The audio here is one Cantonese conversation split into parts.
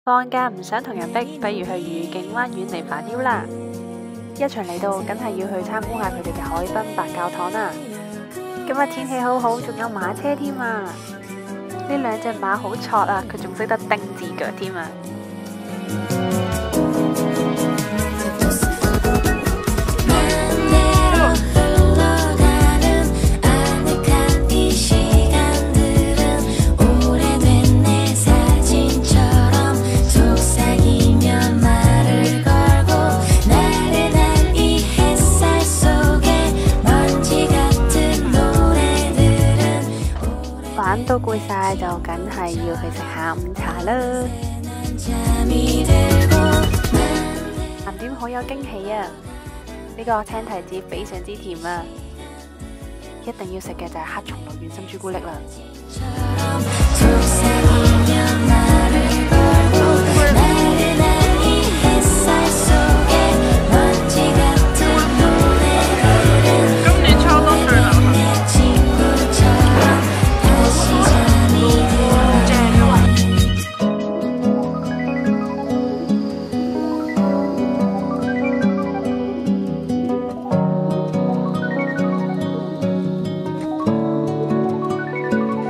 放假唔想同人逼，不如去愉景灣遠離煩囂啦！一場嚟到，梗係要去參觀下佢哋嘅海濱白教堂啦。今日天氣好好，仲有馬車添啊！呢兩隻馬好挫啊，佢仲識得釘字腳添啊！玩到攰晒就梗係要去食下午茶啦！鹹點好有驚喜啊！呢個青提子非常之甜啊！一定要食嘅就係黑松露軟心朱古力啦！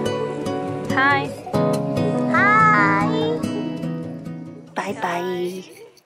嗨，拜拜。